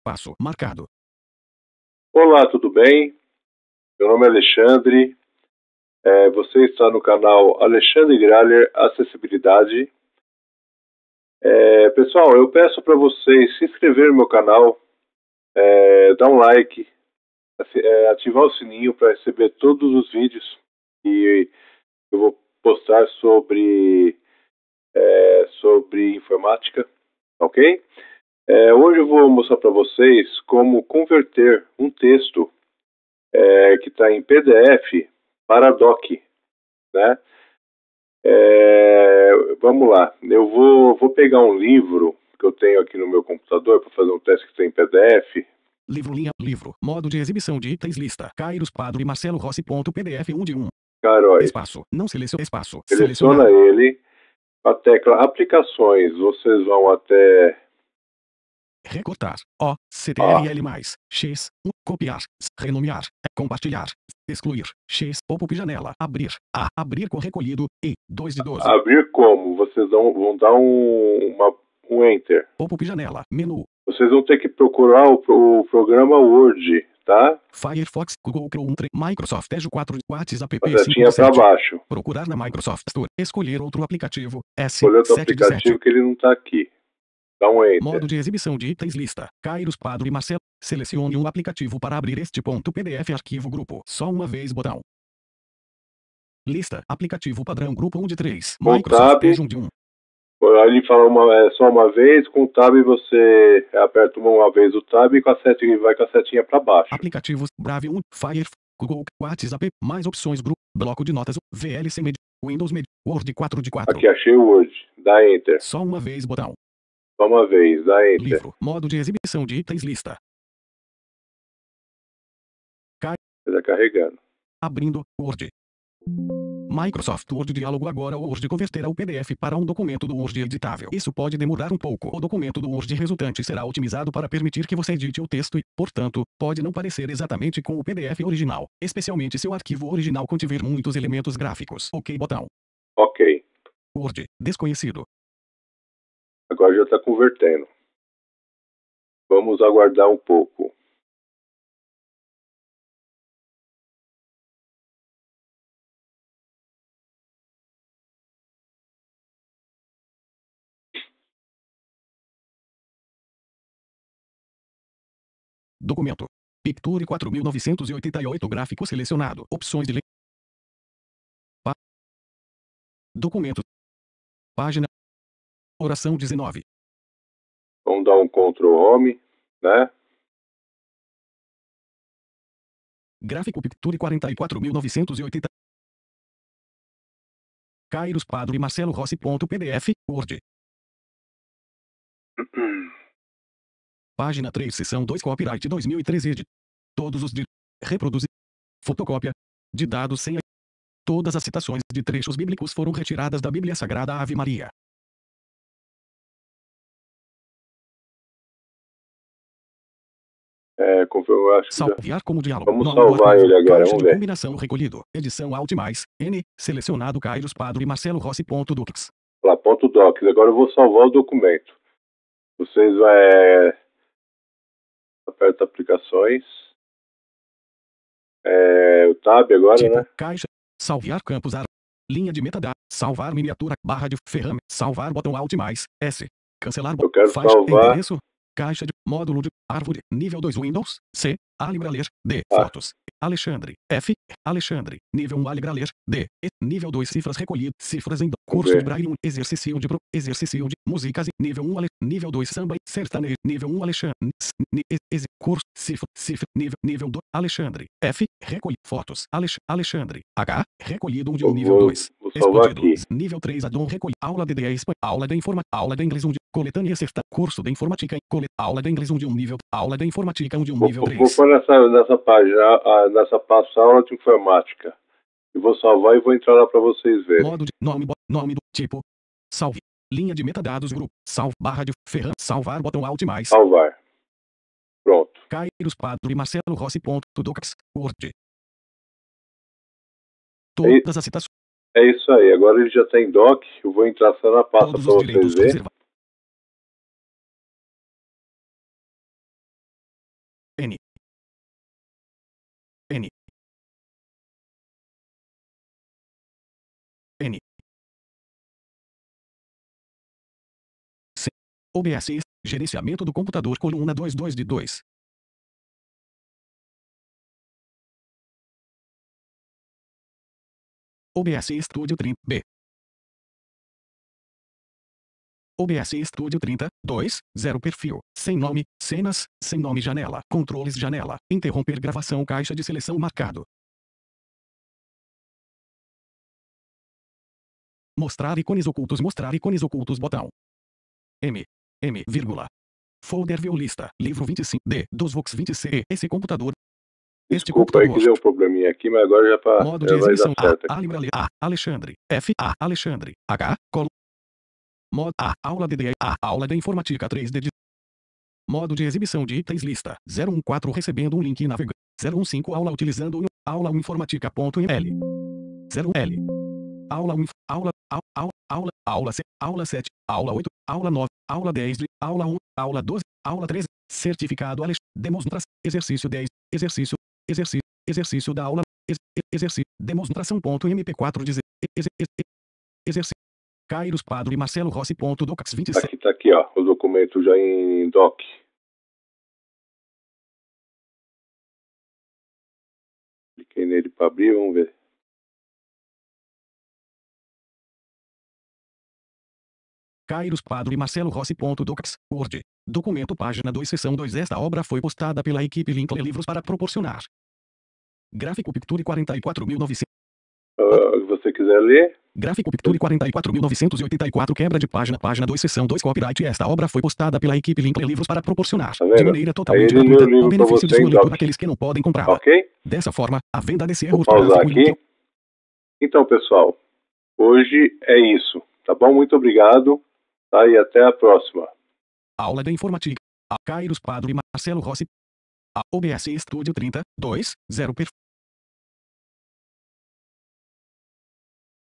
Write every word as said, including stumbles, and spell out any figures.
Espaço marcado. Olá, tudo bem? Meu nome é Alexandre. É, você está no canal Alexandre Graller Acessibilidade. É, pessoal, eu peço para vocês se inscreverem no meu canal, é, dar um like, é, ativar o sininho para receber todos os vídeos que eu vou postar sobre, é, sobre informática, ok? É, hoje eu vou mostrar para vocês como converter um texto é, que está em P D F para doc, né? É, vamos lá, eu vou, vou pegar um livro que eu tenho aqui no meu computador para fazer um teste que tem em P D F. Livro linha, livro, modo de exibição de itens lista, Kairos Padre Marcelo Rossi. P D F um de um. Caróis. Espaço, não seleciona espaço. Seleciona Selecionado. ele, a tecla aplicações, vocês vão até Recortar, O, C T R L mais, X, um, copiar, renomear, compartilhar, excluir, X, pop-up janela, abrir, A, abrir com recolhido, E, dois de doze. abrir como, vocês vão, vão dar um, uma, um enter. Pop-up janela, menu. Vocês vão ter que procurar o, o programa Word, tá? Firefox, Google Chrome, Microsoft Edge quatro, WhatsApp A setinha para baixo. Procurar na Microsoft Store, escolher outro aplicativo, S, Escolher outro sete de aplicativo sete. que ele não está aqui. Dá um enter. Modo de exibição de itens lista. Kairos Padre Marcelo. Selecione um aplicativo para abrir este ponto P D F arquivo grupo. Só uma vez botão. Lista. Aplicativo padrão grupo um de três. Com Microsoft tab. Edge um de um. Aí ele fala uma, é, só uma vez, com o tab você aperta uma vez o tab e com a setinha, vai com a setinha para baixo. Aplicativos. Brave um. Firefox. Google. WhatsApp. Mais opções. Grupo. Bloco de notas. V L C Med. Windows Med. Word quatro de quatro. Aqui achei o Word. Dá enter. Só uma vez botão. Só uma vez. Dá enter. Livro. Modo de exibição de itens lista. Cai. Está carregando. Abrindo. Word. Microsoft Word diálogo agora o Word converterá o P D F para um documento do Word editável. Isso pode demorar um pouco. O documento do Word resultante será otimizado para permitir que você edite o texto e, portanto, pode não parecer exatamente com o P D F original, especialmente se o arquivo original contiver muitos elementos gráficos. OK botão. Ok. Word desconhecido. Agora já está convertendo. Vamos aguardar um pouco. Documento. Picture quatro mil novecentos e oitenta e oito gráfico selecionado. Opções de leitura. Pa... Documento. Página. Oração dezenove. Vamos dar um Ctrl Home, né? Gráfico Picture quarenta e quatro mil novecentos e oitenta. Kairos Padre Marcelo Rossi. P D F. Word. Página três, seção dois, copyright dois mil e treze, ed. Todos os de reproduzir, fotocópia de dados sem a... Todas as citações de trechos bíblicos foram retiradas da Bíblia Sagrada Ave Maria. É, eu acho que já... Salvar como diálogo. Vamos Nome do salvar arquivo. ele agora, Caixa vamos de ver. combinação recolhido. Edição Alt mais N. Selecionado Kairos Padre Marcelo Rossi. Docs. Lá, ponto docs. Agora eu vou salvar o documento. Vocês vão... É... Aperta aplicações. É... O tab agora, Tipo, né? caixa. Salvar campos ar. Linha de metadados. Salvar miniatura. Barra de ferramenta. Salvar botão Alt mais S. Cancelar Eu quero faixa. salvar. Endereço. Caixa de módulo de árvore. Nível dois Windows. C. Alibraler. D. Ah. Fotos. Alexandre. F. Alexandre. Nível um Alibraler. D. E. Nível dois Cifras recolhido. Cifras em curso ver. de Braille um. Exercício de pro. Exercício de músicas. Nível um Ale. Nível dois Samba e sertanejo. Nível um Alexandre. Ex. Curso. Cifra. Cifra. Nível. Nível dois Alexandre. F. Recolhe. Fotos. Alex, Alexandre. H. Recolhido um de um. Eu Nível vou, dois. vou salvar Expandido. aqui. Nível três Adon recolhe. Aula de D E Espanhol. Aula de informa. Aula de inglês um de. Coletânea certa. Curso de informática. Colet. Aula de inglês um de um nível. Aula de informática um de um Vou, nível vou, três. vou pôr nessa, nessa página, ah, nessa pasta aula de informática. E vou salvar e vou entrar lá para vocês verem. Modo de nome, bo- nome do tipo. Salve. Linha de metadados grupo. Salve barra de ferram. Salvar botão Alt mais. Salvar. Pronto. Kairos Padre Marcelo Rossi. Docs. Word. É, Todas as citações. é isso aí. Agora ele já está em doc. Eu vou entrar só na pasta Todos para os vocês direitos verem. reservados. N. N. C. O B S. Gerenciamento do computador coluna vinte e dois de dois. O B S Studio trinta B. O B S Studio trinta, dois, zero perfil, sem nome, cenas, sem nome janela, controles janela, interromper gravação caixa de seleção marcado. Mostrar ícones ocultos mostrar ícones ocultos botão. M. M, vírgula. Folder violista, livro vinte e cinco D, dos Vox vinte C, esse computador. Este Desculpa aí que deu um probleminha aqui, mas agora já, pra, modo já de vai exibição dar certo A, aqui. A, A, Alexandre, F, A, Alexandre, H, colo. Modo A, aula de D, A, aula de informática três D. De... Modo de exibição de itens lista, zero um quatro recebendo um link navegando, zero um cinco aula utilizando o aula um informática.ml, zero L, aula um, aula, aula, aula, aula, aula, aula sete, aula oito, aula nove, aula dez, aula um, aula doze, aula treze, certificado Alex, demonstração, exercício dez, exercício, exercício, exercício da aula, ex, exercício, demonstração.mp quatro, dizer, ex, ex, exercício, Kairos Padre Marcelo Rossi.docs vinte e sete. Aqui tá aqui, ó, o documento já em doc. Cliquei nele para abrir, vamos ver. Kairos Padre Marcelo Rossi.docs, Word. Documento página dois seção dois. Esta obra foi postada pela equipe Linkler Livros para proporcionar. Gráfico Picture quarenta e quatro mil e novecentos. Uh, se você quiser ler. Gráfico Picture quarenta e quatro mil novecentos e oitenta e quatro. Quebra de página, página dois seção dois. Copyright. Esta obra foi postada pela equipe Linkler Livros para proporcionar, Tá de maneira totalmente Aí ele gratuita, lê o livro ao benefício de você sua em leitura doc. aqueles que não podem comprá-la. Ok? Dessa forma, a venda desse erro Vou pausar ortográfico aqui. Então, pessoal, hoje é isso. Tá bom? Muito obrigado. Tá? E até a próxima. Aula de informática. A Kairos Padre Marcelo Rossi. A O B S Studio trinta, dois, zero perfil.